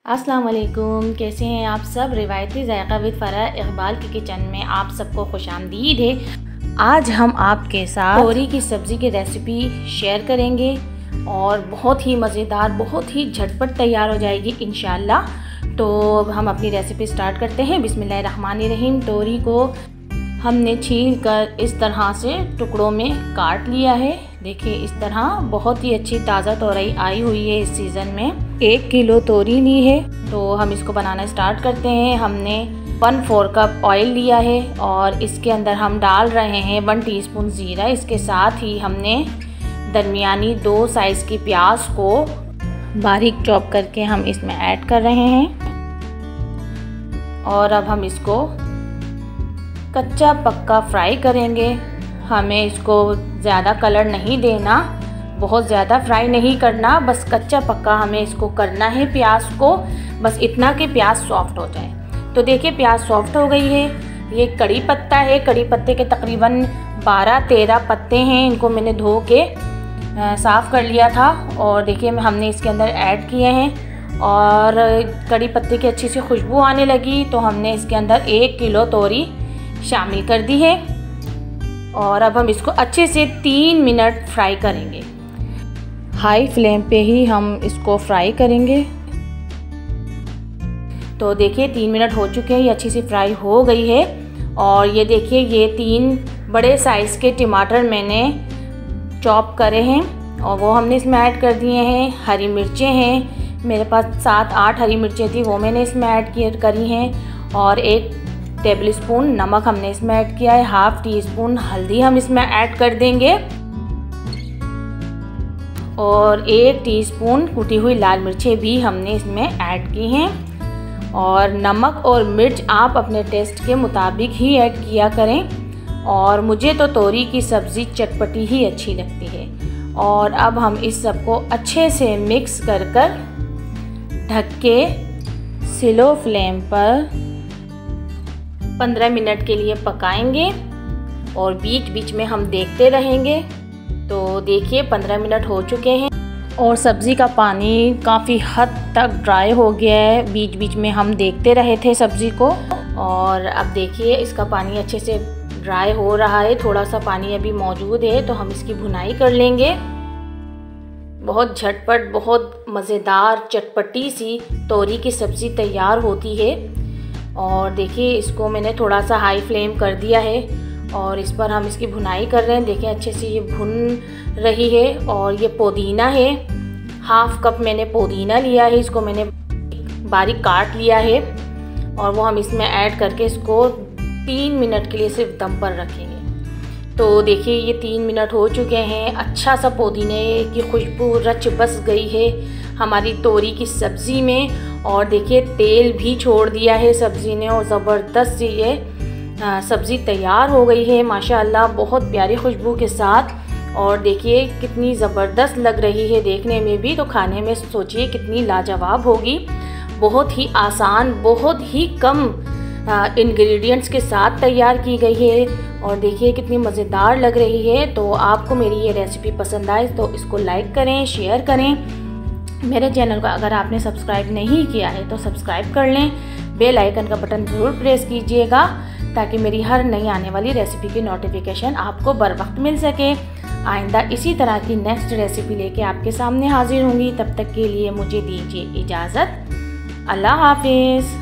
अस्सलाम वालेकुम, कैसे हैं आप सब। रिवायती ज़ायक़ा विद फ़राह इक़बाल की किचन में आप सबको खुशामदीद है। आज हम आपके साथ तोरी की सब्ज़ी की रेसिपी शेयर करेंगे और बहुत ही मज़ेदार, बहुत ही झटपट तैयार हो जाएगी इंशाल्लाह। तो हम अपनी रेसिपी स्टार्ट करते हैं। बिस्मिल्लाहिर्रहमानिर्रहीम। तोरी को हमने छील कर इस तरह से टुकड़ों में काट लिया है। देखिए इस तरह बहुत ही अच्छी ताज़ा तोरई आई हुई है इस सीज़न में। 1 किलो तोरी ली है। तो हम इसको बनाना स्टार्ट करते हैं। हमने 1/4 कप ऑयल लिया है और इसके अंदर हम डाल रहे हैं 1 टीस्पून ज़ीरा। इसके साथ ही हमने दरमियानी 2 साइज़ की प्याज को बारीक चॉप करके हम इसमें ऐड कर रहे हैं। और अब हम इसको कच्चा पक्का फ्राई करेंगे। हमें इसको ज़्यादा कलर नहीं देना, बहुत ज़्यादा फ्राई नहीं करना, बस कच्चा पक्का हमें इसको करना है प्याज को, बस इतना कि प्याज सॉफ्ट हो जाए। तो देखिए प्याज सॉफ्ट हो गई है। ये कड़ी पत्ता है। कड़ी पत्ते के तकरीबन 12-13 पत्ते हैं। इनको मैंने धो के साफ़ कर लिया था और देखिए हमने इसके अंदर ऐड किए हैं और कड़ी पत्ते की अच्छी सी खुशबू आने लगी तो हमने इसके अंदर 1 किलो तोरी शामिल कर दी है। और अब हम इसको अच्छे से 3 मिनट फ्राई करेंगे। हाई फ्लेम पे ही हम इसको फ्राई करेंगे। तो देखिए 3 मिनट हो चुके हैं, ये अच्छी सी फ्राई हो गई है। और ये देखिए ये 3 बड़े साइज़ के टमाटर मैंने चॉप करे हैं और वो हमने इसमें ऐड कर दिए हैं। हरी मिर्चें हैं, मेरे पास 7-8 हरी मिर्चें थी, वो मैंने इसमें ऐड करी हैं। और 1 टेबल स्पून नमक हमने इसमें ऐड किया है। 1/2 टीस्पून हल्दी हम इसमें ऐड कर देंगे और 1 टीस्पून कुटी हुई लाल मिर्चें भी हमने इसमें ऐड की हैं। और नमक और मिर्च आप अपने टेस्ट के मुताबिक ही ऐड किया करें। और मुझे तो तोरी की सब्ज़ी चटपटी ही अच्छी लगती है। और अब हम इस सबको अच्छे से मिक्स कर ढक के स्लो फ्लेम पर 15 मिनट के लिए पकाएंगे और बीच बीच में हम देखते रहेंगे। तो देखिए 15 मिनट हो चुके हैं और सब्ज़ी का पानी काफ़ी हद तक ड्राई हो गया है। बीच बीच में हम देखते रहे थे सब्ज़ी को और अब देखिए इसका पानी अच्छे से ड्राई हो रहा है। थोड़ा सा पानी अभी मौजूद है तो हम इसकी भुनाई कर लेंगे। बहुत झटपट, बहुत मज़ेदार चटपटी सी तोरी की सब्ज़ी तैयार होती है। और देखिए इसको मैंने थोड़ा सा हाई फ्लेम कर दिया है और इस पर हम इसकी भुनाई कर रहे हैं। देखिए अच्छे से ये भुन रही है। और ये पुदीना है, 1/2 कप मैंने पुदीना लिया है, इसको मैंने बारीक काट लिया है और वो हम इसमें ऐड करके इसको 3 मिनट के लिए सिर्फ दम पर रखेंगे। तो देखिए ये 3 मिनट हो चुके हैं। अच्छा सा पुदीने की खुशबू रच बस गई है हमारी तोरी की सब्ज़ी में। और देखिए तेल भी छोड़ दिया है सब्ज़ी ने और ज़बरदस्त सी ये सब्ज़ी तैयार हो गई है माशाअल्लाह, बहुत प्यारी खुशबू के साथ। और देखिए कितनी ज़बरदस्त लग रही है देखने में भी, तो खाने में सोचिए कितनी लाजवाब होगी। बहुत ही आसान, बहुत ही कम इंग्रेडिएंट्स के साथ तैयार की गई है और देखिए कितनी मज़ेदार लग रही है। तो आपको मेरी ये रेसिपी पसंद आए तो इसको लाइक करें, शेयर करें। मेरे चैनल को अगर आपने सब्सक्राइब नहीं किया है तो सब्सक्राइब कर लें। बेल आइकन का बटन ज़रूर प्रेस कीजिएगा ताकि मेरी हर नई आने वाली रेसिपी की नोटिफिकेशन आपको बर वक्त मिल सके। आइंदा इसी तरह की नेक्स्ट रेसिपी लेके आपके सामने हाजिर होंगी। तब तक के लिए मुझे दीजिए इजाज़त। अल्लाह हाफिज़।